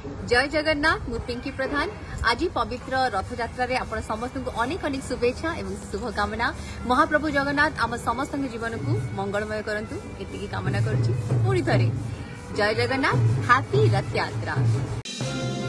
जय जगन्नाथ मु पिंकी प्रधान आज पवित्र रथ यात्रा रे आपण समस्त को अनेक अनेक शुभेच्छा एवं शुभकामना। महाप्रभु जगन्नाथ आम समस्त जीवन को मंगलमय करंतु एतिकी कामना करछि। पुणी थरे जय जगन्नाथ, हैप्पी रथ यात्रा।